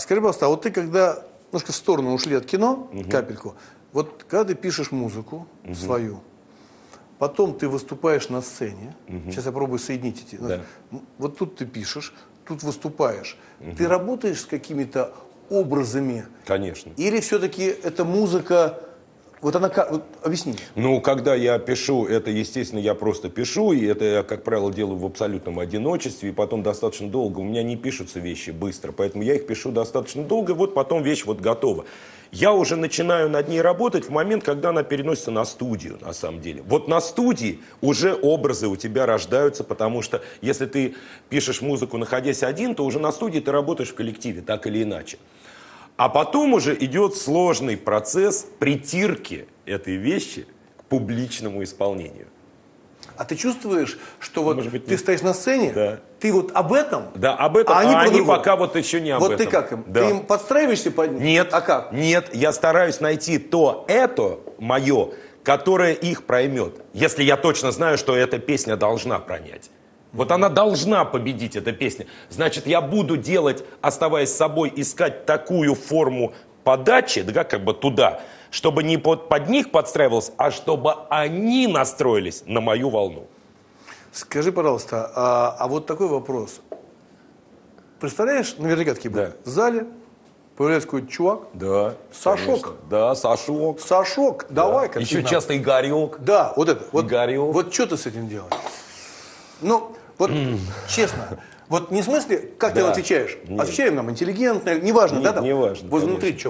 скажи, пожалуйста, а вот ты когда немножко в сторону ушли от кино, капельку, вот когда ты пишешь музыку свою, потом ты выступаешь на сцене, сейчас я пробую соединить эти, Да. вот тут ты пишешь, тут выступаешь, ты работаешь с какими-то образами? Конечно. Или все-таки эта музыка, вот она как, вот объясни. Ну, когда я пишу, это, естественно, я просто пишу, и это я, как правило, делаю в абсолютном одиночестве, и потом достаточно долго. У меня не пишутся вещи быстро, поэтому я их пишу достаточно долго, и вот потом вещь вот готова. Я уже начинаю над ней работать в момент, когда она переносится на студию, на самом деле. Вот на студии уже образы у тебя рождаются, потому что если ты пишешь музыку, находясь один, то уже на студии ты работаешь в коллективе, так или иначе. А потом уже идет сложный процесс притирки этой вещи к публичному исполнению. А ты чувствуешь, что вот Может быть, ты нет. стоишь на сцене, Да. ты вот об этом, Да, об этом, а они, они по-другому. пока вот еще не об вот этом. ты как им? Да. Ты им подстраиваешься под них? Нет, А как? нет, я стараюсь найти это мое, которое их проймет. Если я точно знаю, что эта песня должна пронять. Вот она должна победить, эта песня. Значит, я буду делать, оставаясь собой, искать такую форму подачи, да, как бы туда, чтобы не под них подстраивалось, а чтобы они настроились на мою волну. Скажи, пожалуйста, а вот такой вопрос. Представляешь, наверняка такие были. Да. В зале появляется какой-то чувак. Да. Сашок. Конечно. Да, Сашок. Сашок, давай-ка. Еще ты нам. часто Игорек. Да, вот это. Вот, Игорек. вот что ты с этим делаешь? Ну, вот честно. Вот не в смысле, как ты Да. отвечаешь. Нет. Отвечаем нам интеллигентно, неважно, Нет, да? Там? неважно, Вот конечно. внутри что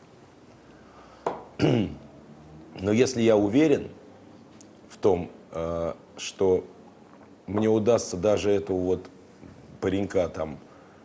происходит? Но если я уверен в том, что мне удастся даже этого вот паренька там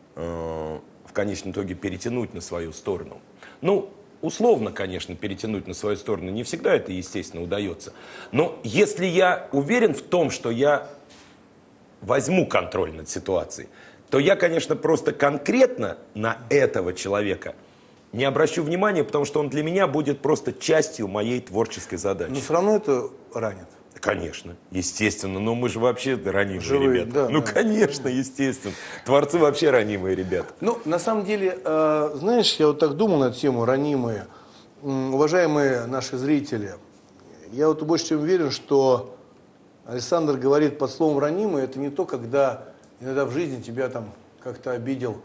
в конечном итоге перетянуть на свою сторону. Ну, условно, конечно, перетянуть на свою сторону. Не всегда это, естественно, удается. Но если я уверен в том, что я возьму контроль над ситуацией, то я, конечно, просто конкретно на этого человека не обращу внимания, потому что он для меня будет просто частью моей творческой задачи. Но все равно это ранит. Конечно, естественно, но мы же вообще ранимые Живые, ребята. да, Ну, да. конечно, естественно. Творцы вообще ранимые ребята. Ну, на самом деле, знаешь, я вот так думал на эту тему, ранимые, уважаемые наши зрители, я вот больше чем уверен, что Александр говорит под словом ранимые, это не то, когда иногда в жизни тебя там как-то обидел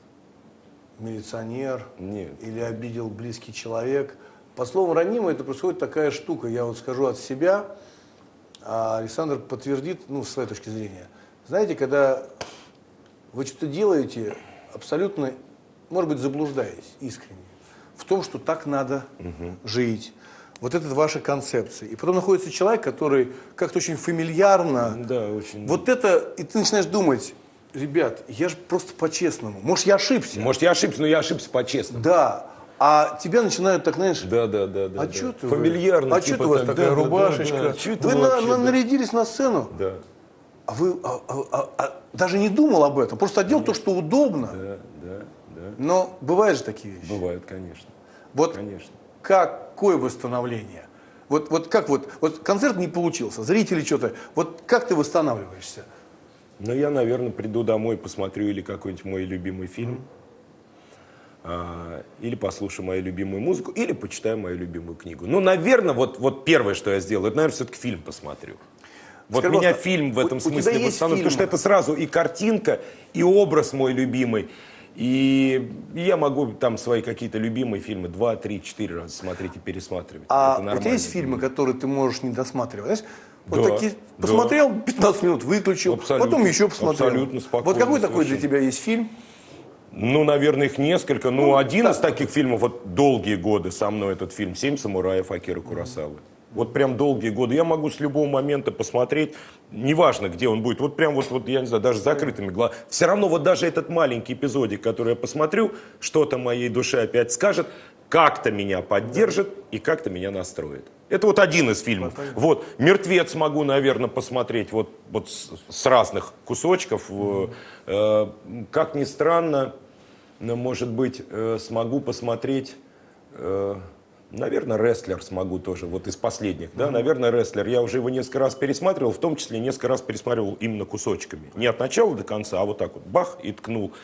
милиционер. Нет. Или обидел близкий человек. Под словом ранимый это происходит такая штука, я вот скажу от себя, а Александр подтвердит, ну, с своей точки зрения. Знаете, когда вы что-то делаете, абсолютно, может быть, заблуждаясь искренне, в том, что так надо жить. Вот это ваша концепция. И потом находится человек, который как-то очень фамильярно, Да, очень. вот это, и ты начинаешь думать, ребят, я же просто по-честному. Может, я ошибся? Может, я ошибся, но я ошибся по-честному. Да. А тебя начинают так, знаешь, Да. а да. что ты? Фамильярно. А что типа у вас так, такая да, рубашечка? да. Чё это Вы вообще, да? нарядились на сцену, Да, а вы даже не думал об этом, просто одел то, что удобно. да. Но бывают же такие вещи. Бывает, конечно. Вот Конечно. какое восстановление? Вот как вот концерт не получился, зрители что-то, вот как ты восстанавливаешься? Ну, я, наверное, приду домой, посмотрю или какой-нибудь мой любимый фильм, или послушаю мою любимую музыку, или почитаю мою любимую книгу. Ну, наверное, вот первое, что я сделаю, это, наверное, все-таки фильм посмотрю. Вот Скажи, меня пожалуйста, фильм в этом у тебя смысле есть восстановит, потому что фильмы? это сразу и картинка, и образ мой любимый. И я могу там свои какие-то любимые фильмы 2, 3, 4 раза смотреть и пересматривать. А Это у тебя нормально. есть фильмы, которые ты можешь не досматривать? Знаешь, вот Да, такие, да. посмотрел 15 минут, выключил, Абсолютно, потом еще посмотрел. абсолютно спокойно, Вот какой такой для совершенно. тебя есть фильм? Ну, наверное, их несколько. Ну, один так из таких фильмов, вот долгие годы со мной этот фильм «Семь самураев» Акиры Куросавы. Вот прям долгие годы. Я могу с любого момента посмотреть, неважно, где он будет. Вот прям вот я не знаю, даже с закрытыми глазами. Все равно вот даже этот маленький эпизодик, который я посмотрю, что-то моей душе опять скажет, как-то меня поддержит и как-то меня настроит. Это вот один из фильмов. Вот «Мертвец» могу, наверное, посмотреть вот с разных кусочков. Как ни странно, но, может быть, смогу посмотреть... Наверное, «Рестлер» смогу тоже, вот из последних, да, наверное, «Рестлер». Я уже его несколько раз пересматривал, в том числе несколько раз пересматривал именно кусочками. Не от начала до конца, а вот так вот, бах, и ткнул.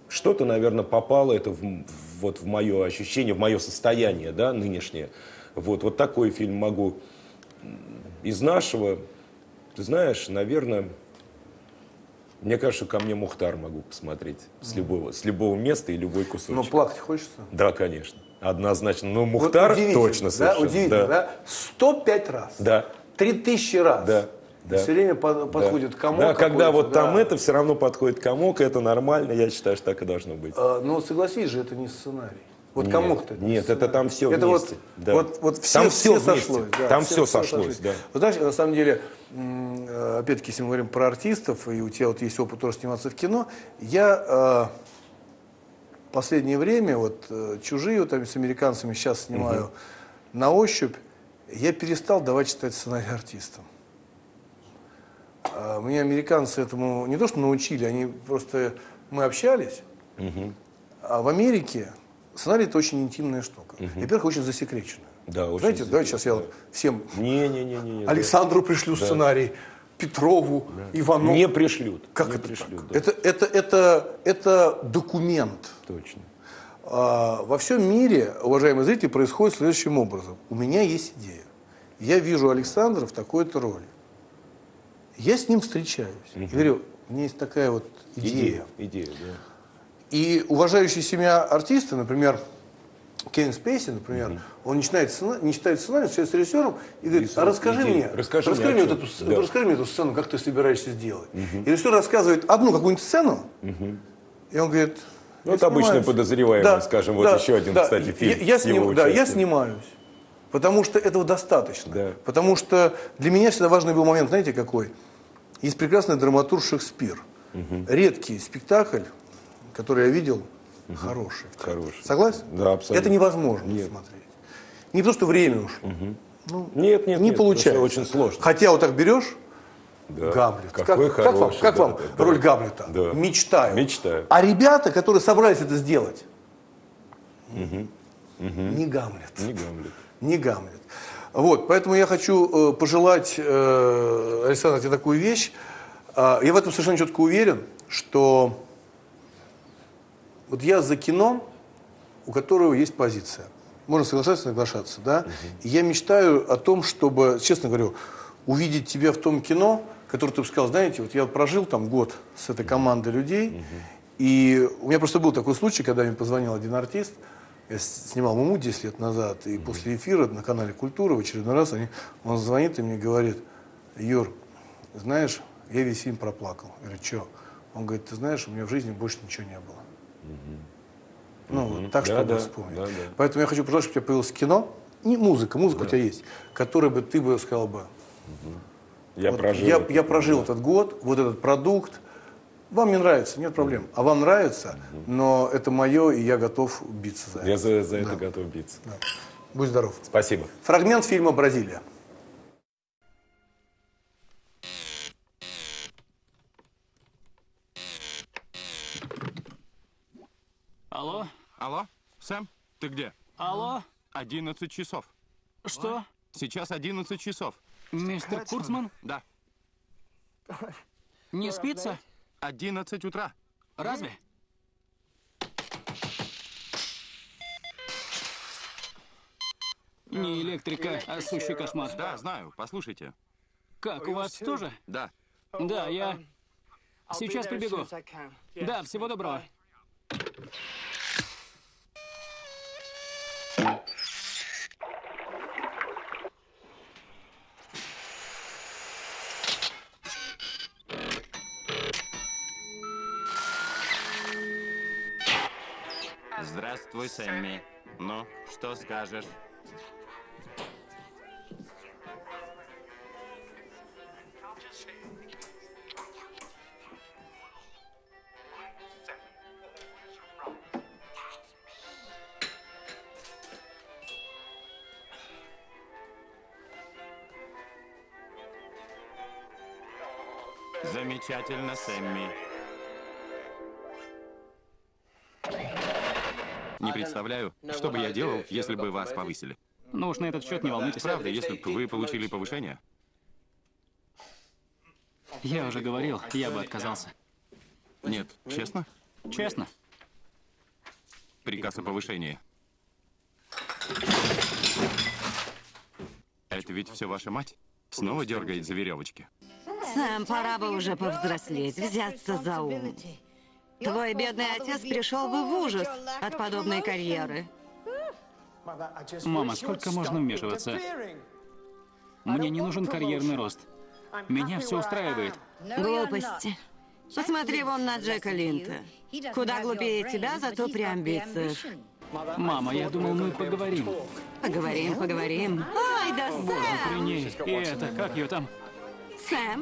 что-то, наверное, попало это вот в мое ощущение, в мое состояние, да, нынешнее. Вот такой фильм могу. Из нашего, ты знаешь, наверное, мне кажется, ко мне Мухтар могу посмотреть с любого места и любой кусочек. Но плакать хочется? Да, конечно. Однозначно. Но Мухтар вот точно совершенно. Да, удивительно, да? 105 раз. Да. 3000 раз. Да. Да. Все время подходит комок. Да, когда вот да. там это, все равно подходит комок, это нормально, я считаю, что так и должно быть. Но согласись же, это не сценарий. Вот комок-то. Нет, это там все это вместе. Вот все, там все вместе. сошлось. Да, там все сошлось, да. Вы знаешь, на самом деле, опять-таки, если мы говорим про артистов, и у тебя вот есть опыт тоже сниматься в кино, я в последнее время, вот «Чужие», вот, с американцами сейчас снимаю на ощупь, я перестал давать читать сценарий артистам. Меня американцы этому не то что научили, они просто... Мы общались, а в Америке сценарий – это очень интимная штука. Во-первых, очень засекреченная. Да, очень. Знаете, давайте сейчас я вот всем... Не. Александру пришлю сценарий, Петрову, Иванову. Не пришлют. Как не это пришлют, так? Да. Это документ. Точно. Во всем мире, уважаемые зрители, происходит следующим образом. У меня есть идея. Я вижу Александра в такой-то роли. Я с ним встречаюсь. И говорю, у меня есть такая вот идея. Идея, да. И уважающие себя артисты, например, Кевин Спейси, например, он не читает сценарий, встречается с режиссером и говорит, а расскажи мне эту сцену, как ты собираешься сделать. И режиссер рассказывает одну какую-нибудь сцену, и он говорит, ну, это обычно подозреваемый, да, скажем, да, вот еще один, да, кстати, фильм я снимаюсь. Потому что этого достаточно. Да. Потому что для меня всегда важный был момент, знаете, какой? Есть прекрасный драматург Шекспир. Редкий спектакль, который я видел, хороший. Согласен? Да, абсолютно. Это невозможно смотреть. Не то, что время ушло. Ну, не получается. Очень сложно. Хотя вот так берешь, да. Гамлет. Какой хороший, как вам роль Гамлета? Да. Мечтаю. А ребята, которые собрались это сделать, не Гамлет. Не Гамлет. Вот, поэтому я хочу пожелать, Александр, тебе такую вещь. Я в этом совершенно четко уверен, что вот я за кино, у которого есть позиция. Можно соглашаться, соглашаться, да? И я мечтаю о том, чтобы, честно говорю, увидеть тебя в том кино, которое ты бы сказал, знаете, вот я прожил там год с этой командой людей, и у меня просто был такой случай, когда мне позвонил один артист, я снимал «Муму» 10 лет назад, и после эфира на канале «Культура» в очередной раз он звонит и мне говорит, Юр, знаешь, я весь фильм проплакал. Я говорю, что? Он говорит, ты знаешь, у меня в жизни больше ничего не было. Ну, вот так, чтобы вспомнить. Да. Поэтому я хочу пожелать, чтобы у тебя появилось кино, не музыка у тебя есть, которое бы ты бы сказал бы, я прожил этот год, вот этот продукт, вам не нравится, нет проблем. А вам нравится, но это мое, и я готов биться за это. Я за это готов биться. Да. Будь здоров. Спасибо. Фрагмент фильма «Бразилия». Алло? Алло? Сэм, ты где? Алло? 11 часов. Что? Сейчас 11 часов. Мистер Курцман? Да. Не спится? 11 утра. Разве? Не электрика, а сущий кошмар. Да, знаю. Послушайте. Как, у вас тоже? Да. Да, я сейчас прибегу. Да, всего доброго. Здравствуй, Сэмми. Ну, что скажешь? Замечательно, Сэмми. Не представляю, что бы я делал, если бы вас повысили. Ну уж на этот счет не волнуйтесь. Правда, если бы вы получили повышение? Я уже говорил, я бы отказался. Нет, честно? Честно. Приказ о повышении. Это ведь все ваша мать? Снова дергает за веревочки. Сэм, пора бы уже повзрослеть, взяться за ум. Твой бедный отец пришел бы в ужас от подобной карьеры. Мама, сколько можно вмешиваться? Мне не нужен карьерный рост. Меня все устраивает. Глупости. Посмотри вон на Джека Линта. Куда глупее тебя, зато при амбициях. Мама, я думал, мы поговорим. Поговорим, поговорим. Ой, да Боже, при Сэм! ней. И это, как ее там? Сэм?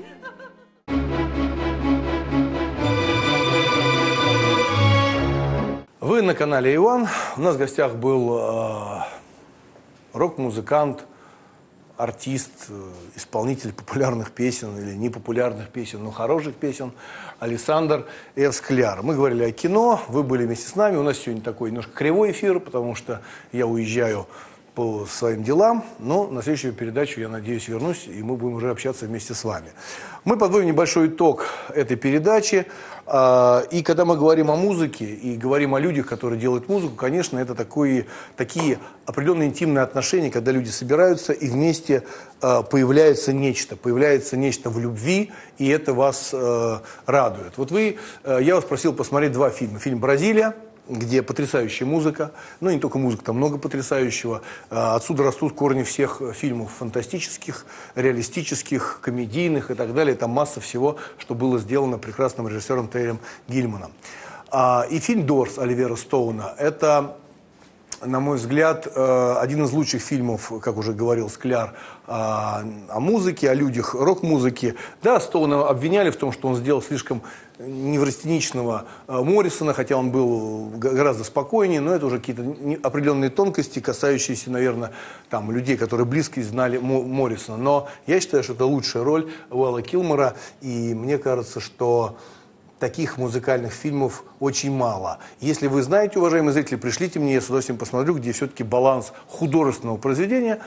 Вы на канале Иван. У нас в гостях был рок-музыкант, артист, исполнитель популярных песен или непопулярных песен, но хороших песен Александр Скляр. Мы говорили о кино, вы были вместе с нами. У нас сегодня такой немножко кривой эфир, потому что я уезжаю по своим делам, но на следующую передачу, я надеюсь, вернусь, и мы будем уже общаться вместе с вами. Мы подводим небольшой итог этой передачи, и когда мы говорим о музыке и говорим о людях, которые делают музыку, конечно, это такие определенные интимные отношения, когда люди собираются и вместе появляется нечто в любви, и это вас радует. Вот я вас просил посмотреть два фильма. Фильм «Бразилия», где потрясающая музыка, но не только музыка, там много потрясающего. Отсюда растут корни всех фильмов фантастических, реалистических, комедийных и так далее. Там масса всего, что было сделано прекрасным режиссером Терри Гиллиамом. И фильм «Дорс» Оливера Стоуна – это, на мой взгляд, один из лучших фильмов, как уже говорил Скляр, о музыке, о людях рок-музыки. Да, Стоуна обвиняли в том, что он сделал слишком неврастеничного Моррисона, хотя он был гораздо спокойнее, но это уже какие-то определенные тонкости, касающиеся, наверное, там, людей, которые близко знали Моррисона. Но я считаю, что это лучшая роль Уэлла Килмера, и мне кажется, что таких музыкальных фильмов очень мало. Если вы знаете, уважаемые зрители, пришлите мне, я с удовольствием посмотрю, где все-таки баланс художественного произведения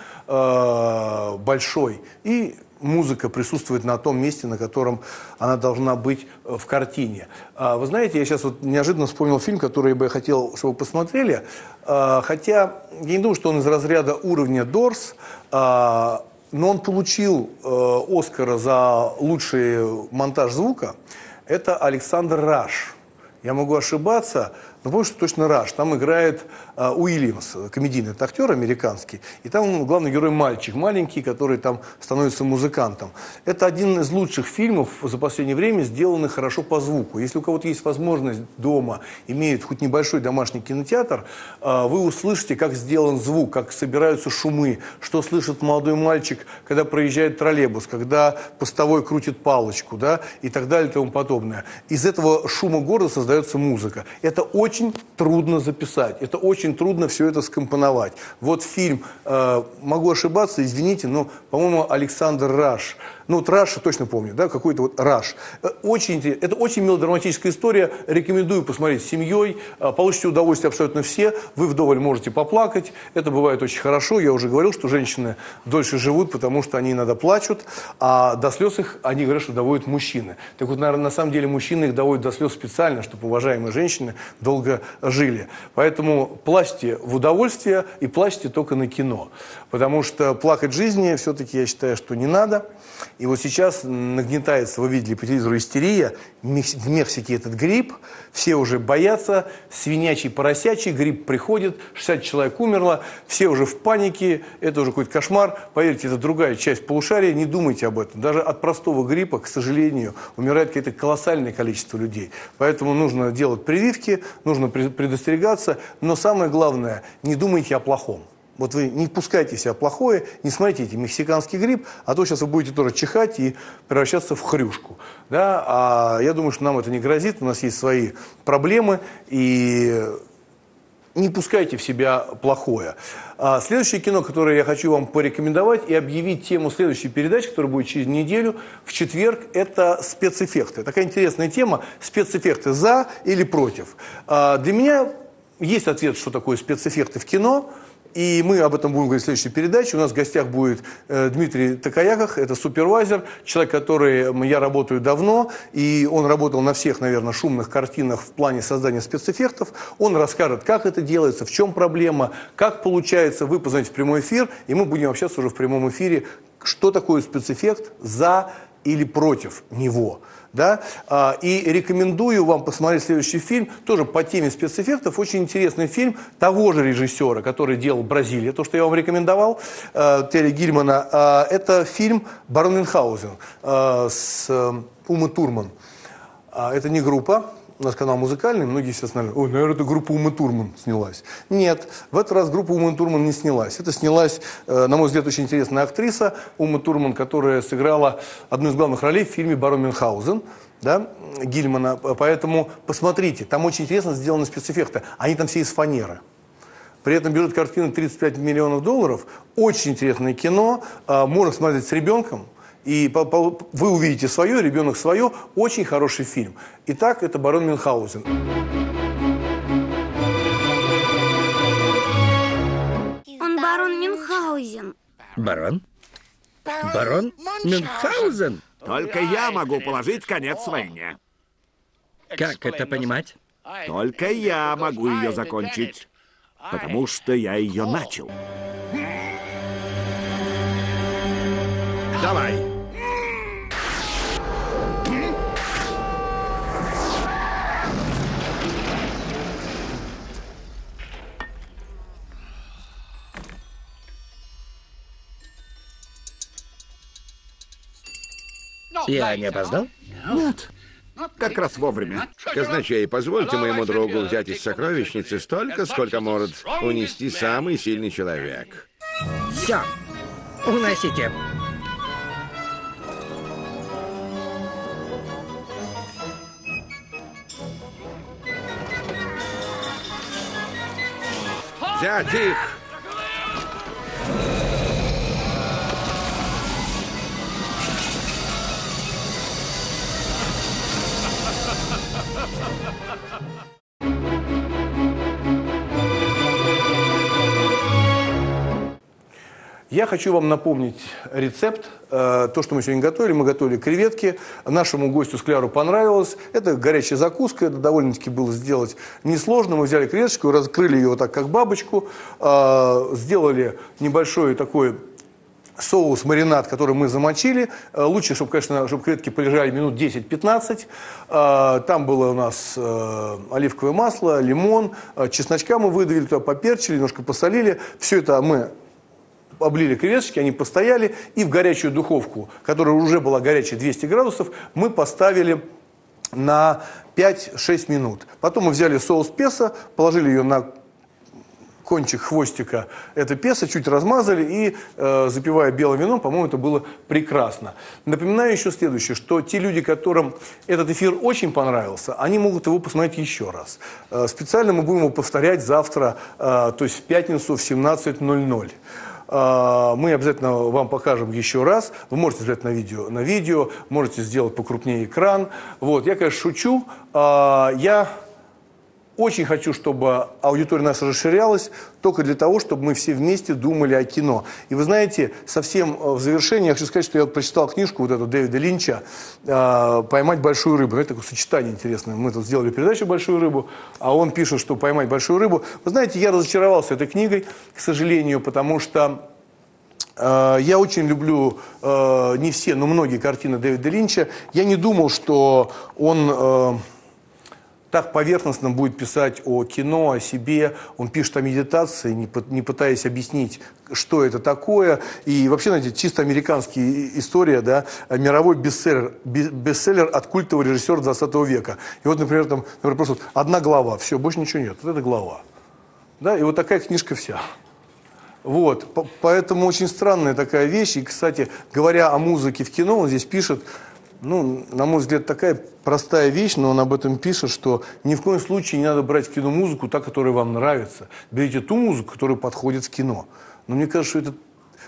большой, и музыка присутствует на том месте, на котором она должна быть в картине. Вы знаете, я сейчас вот неожиданно вспомнил фильм, который бы я хотел, чтобы вы посмотрели, хотя я не думаю, что он из разряда уровня Дорс, но он получил Оскара за лучший монтаж звука. Это Александр Раш. Я могу ошибаться, но помню, что точно Раш. Там играет Уильямс, комедийный актер американский. И там главный герой мальчик маленький, который там становится музыкантом. Это один из лучших фильмов за последнее время, сделанных хорошо по звуку. Если у кого-то есть возможность дома, имеет хоть небольшой домашний кинотеатр, вы услышите, как сделан звук, как собираются шумы, что слышит молодой мальчик, когда проезжает троллейбус, когда постовой крутит палочку, да, и так далее и тому подобное. Из этого шума города создается музыка. Это очень трудно записать, это очень трудно все это скомпоновать. Вот фильм, могу ошибаться, извините, но, по-моему, Александр Раш. Ну, вот Раш, точно помню, да, какой-то вот Раш. Это очень мелодраматическая история, рекомендую посмотреть с семьей, получите удовольствие абсолютно все, вы вдоволь можете поплакать, это бывает очень хорошо, я уже говорил, что женщины дольше живут, потому что они иногда плачут, а до слез их, они говорят, что доводят мужчины. Так вот, наверное, на самом деле мужчины их доводят до слез специально, чтобы уважаемые женщины долго жили. Поэтому плачьте в удовольствие и плачьте только на кино, потому что плакать жизни все-таки, я считаю, что не надо. И вот сейчас нагнетается, вы видели по телевизору, истерия, в Мексике этот грипп, все уже боятся, свинячий, поросячий, грипп приходит, 60 человек умерло, все уже в панике, это уже какой-то кошмар. Поверьте, это другая часть полушария, не думайте об этом. Даже от простого гриппа, к сожалению, умирает какое-то колоссальное количество людей. Поэтому нужно делать прививки, нужно предостерегаться, но самое главное, не думайте о плохом. Вот вы не впускайте в себя плохое, не смотрите эти мексиканский грипп, а то сейчас вы будете тоже чихать и превращаться в хрюшку. Да? А я думаю, что нам это не грозит, у нас есть свои проблемы, и не пускайте в себя плохое. Следующее кино, которое я хочу вам порекомендовать и объявить тему следующей передачи, которая будет через неделю, в четверг, это спецэффекты. Такая интересная тема, спецэффекты за или против. Для меня есть ответ, что такое спецэффекты в кино. И мы об этом будем говорить в следующей передаче. У нас в гостях будет Дмитрий Такаяках, это супервайзер, человек, который я работаю давно, и он работал на всех, наверное, шумных картинах в плане создания спецэффектов. Он расскажет, как это делается, в чем проблема, как получается. Вы позвоните в прямой эфир, и мы будем общаться уже в прямом эфире, что такое спецэффект, за или против него. Да? И рекомендую вам посмотреть следующий фильм, тоже по теме спецэффектов, очень интересный фильм того же режиссера, который делал «Бразилия», то, что я вам рекомендовал, Терри Гильмана. Это фильм «Барон Мюнхгаузен» с Умой Турман. Это не группа. У нас канал музыкальный, многие сейчас знали, ой, наверное, это группа Умы Турман снялась. Нет, в этот раз группа Умы Турман не снялась. Это снялась, на мой взгляд, очень интересная актриса Ума Турман, которая сыграла одну из главных ролей в фильме «Барон Мюнхгаузен», да, Гильмана. Поэтому посмотрите, там очень интересно сделаны спецэффекты. Они там все из фанеры. При этом бюджет картины $35 миллионов. Очень интересное кино, можно смотреть с ребенком. И вы увидите свое, ребенок свое. Очень хороший фильм. Итак, это «Барон Мюнхгаузен». Он барон Мюнхгаузен. Барон? Барон Мюнхгаузен? Только я могу положить конец войне. Как это понимать? Только я могу ее закончить, потому что я ее начал. Давай. Я не опоздал? Нет. Как раз вовремя. Казначей, позвольте моему другу взять из сокровищницы столько, сколько может унести самый сильный человек. Все. Уносите. Взять их! Я хочу вам напомнить рецепт. То, что мы сегодня готовили. Мы готовили креветки. Нашему гостю Скляру понравилось. Это горячая закуска. Это довольно-таки было сделать несложно. Мы взяли креветочку, раскрыли ее вот так, как бабочку. Сделали небольшой такой соус-маринад, который мы замочили. Лучше, чтобы, конечно, чтобы креветки полежали минут 10-15. Там было у нас оливковое масло, лимон, чесночка мы выдавили, туда поперчили, немножко посолили. Все это мы облили креветочки, они постояли, и в горячую духовку, которая уже была горячая 200 градусов, мы поставили на 5-6 минут. Потом мы взяли соус песо, положили ее на кончик хвостика, это песо, чуть размазали и, запивая белым вином, по-моему, это было прекрасно. Напоминаю еще следующее, что те люди, которым этот эфир очень понравился, они могут его посмотреть еще раз. Специально мы будем его повторять завтра, то есть в пятницу в 17:00. Мы обязательно вам покажем еще раз. Вы можете взять на видео, можете сделать покрупнее экран. Вот. Я, конечно, шучу. Я очень хочу, чтобы аудитория наша расширялась, только для того, чтобы мы все вместе думали о кино. И вы знаете, совсем в завершение я хочу сказать, что я прочитал книжку вот эту Дэвида Линча «Поймать большую рыбу». Это такое сочетание интересное. Мы тут сделали передачу «Большую рыбу», а он пишет, что «Поймать большую рыбу». Вы знаете, я разочаровался этой книгой, к сожалению, потому что я очень люблю не все, но многие картины Дэвида Линча. Я не думал, что он так поверхностно будет писать о кино, о себе. Он пишет о медитации, не пытаясь объяснить, что это такое. И вообще, знаете, чисто американская история, да, мировой бестселлер от культового режиссера 20 века. И вот, например, там просто вот одна глава, все, больше ничего нет. Вот это глава. Да, и вот такая книжка вся. Вот, поэтому очень странная такая вещь. И, кстати, говоря о музыке в кино, он здесь пишет, ну, на мой взгляд, такая простая вещь, но он об этом пишет, что ни в коем случае не надо брать в кино музыку, та, которая вам нравится. Берите ту музыку, которая подходит в кино. Но мне кажется, что это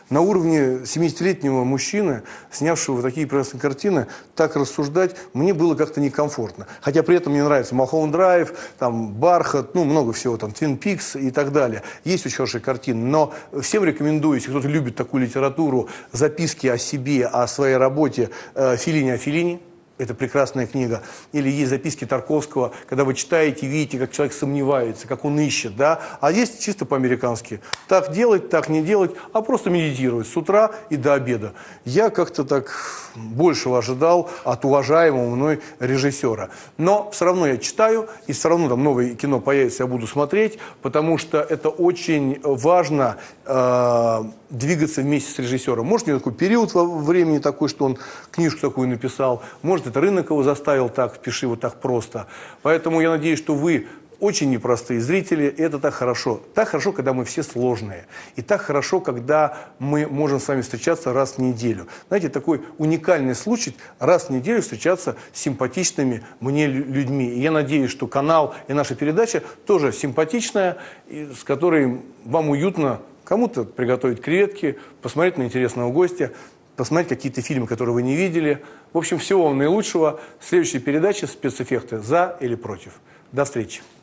На уровне 70-летнего мужчины, снявшего такие прекрасные картины, так рассуждать мне было как-то некомфортно. Хотя при этом мне нравится «Малхолланд Драйв», там «Бархат», ну, много всего, там «Твин Пикс» и так далее. Есть очень хорошие картины, но всем рекомендую, если кто-то любит такую литературу, записки о себе, о своей работе, Феллини о Феллини. Это прекрасная книга. Или есть записки Тарковского, когда вы читаете, видите, как человек сомневается, как он ищет, да. А здесь чисто по-американски. Так делать, так не делать, а просто медитировать с утра и до обеда. Я как-то так большего ожидал от уважаемого мной режиссера. Но все равно я читаю, и все равно там новое кино появится, я буду смотреть, потому что это очень важно двигаться вместе с режиссером. Может, у него такой период во времени такой, что он книжку такую написал, может, это рынок его заставил так, впиши вот так просто. Поэтому я надеюсь, что вы очень непростые зрители, и это так хорошо. Так хорошо, когда мы все сложные. И так хорошо, когда мы можем с вами встречаться раз в неделю. Знаете, такой уникальный случай раз в неделю встречаться с симпатичными мне людьми. И я надеюсь, что канал и наша передача тоже симпатичная, с которой вам уютно кому-то приготовить креветки, посмотреть на интересного гостя, посмотреть какие-то фильмы, которые вы не видели. В общем, всего вам наилучшего. В следующей передаче спецэффекты «За или против». До встречи.